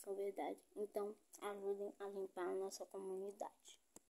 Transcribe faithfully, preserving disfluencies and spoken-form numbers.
são verdade. Então, ajudem a limpar a nossa comunidade.